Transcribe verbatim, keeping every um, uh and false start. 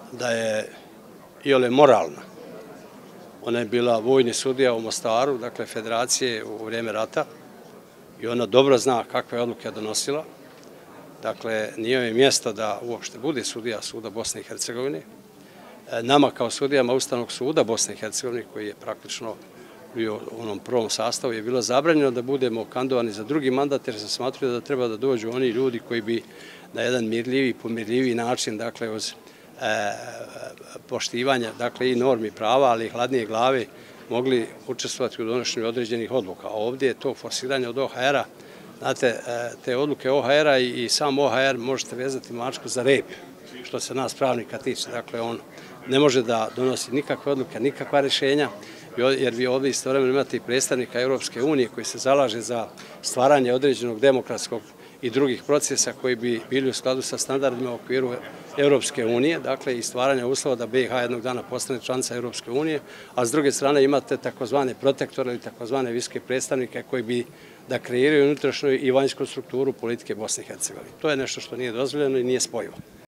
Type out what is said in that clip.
da je iole moralna. Ona je bila vojni sudija u Mostaru, dakle federacije u vrijeme rata, i ona dobro zna kakve odluke je donosila. Dakle, nije joj mjesto da uopšte bude sudija suda Bosne i Hercegovine. Nama kao sudijama Ustavnog suda Bosne i Hercegovine, koji je praktično bio u onom prvom sastavu, je bilo zabranjeno da budemo kandidovani za drugi mandat, jer se smatraju da treba da dođu oni ljudi koji bi na jedan mirljiviji, pomirljiviji način, dakle, uz poštivanje i normi prava, ali i hladnije glave, mogli učestvovati u donošenju određenih odluka. Ovdje je to forsiranje od O H R-a. Znate, te odluke O H R-a i sam O H R možete vezati mačku za rep, što se nas pravnika tiče. Dakle, on ne može da donosi nikakve odluke, nikakva rješenja, jer vi ovdje istovremeno imate i predstavnika Europske unije koji se zalaže za stvaranje određenog demokratskog i drugih procesa koji bi bili u skladu sa standardima u okviru Europske unije, dakle i stvaranje uslova da B i H jednog dana postane članica Europske unije, a s druge strane imate takozvane protektore ili takozvane visoke predstavnike koji bi da kreiraju unutrašnju i vanjsku strukturu politike Bosne i Hercegovine. To je nešto što nije dozvoljeno i nije spojivo.